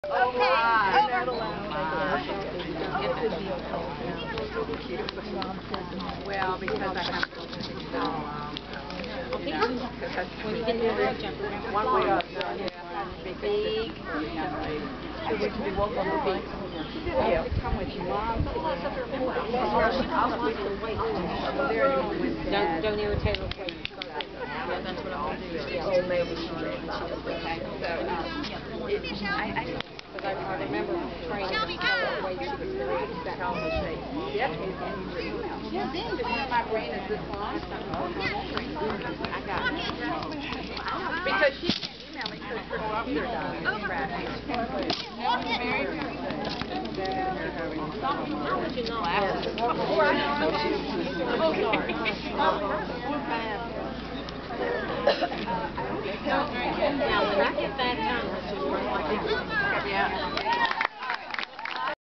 Well, because I have to when you get to the jump, one way or another, big. Don't irritate her. That's what I'm going to do. Because I remember training her way she was that always say, my brain is this long. I got it. Because she can't email me because her computer died. How would you know? Now, when I get back home, yeah.